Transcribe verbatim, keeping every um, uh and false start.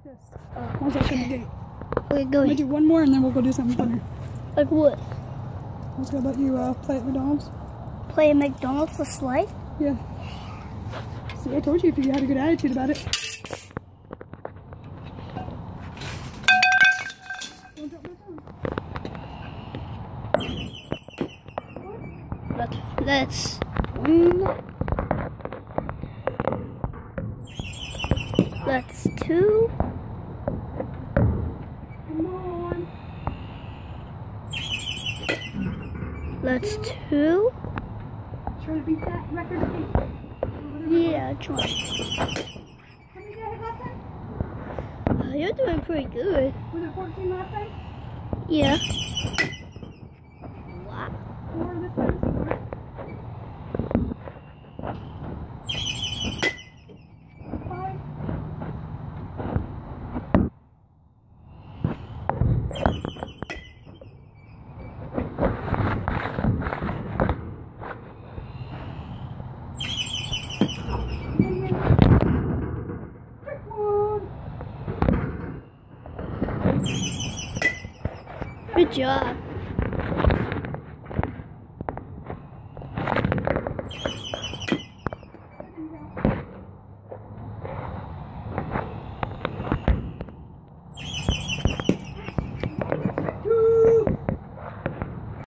this. Oh, Once I shut the gate. Okay, go I'm gonna ahead. do one more and then we'll go do something funner. Like what? I was gonna let you uh, play at McDonald's. Play at McDonald's the slide? Yeah. See, I told you if you had a good attitude about it. Don't drop my phone. That's, that's one. That's two. Come on. That's two. Try to beat that record of eight. Yeah, try. How many did I hit last time? Oh, you're doing pretty good. Was it fourteen last time? Yeah. Wow. Four this time? Five? Good job.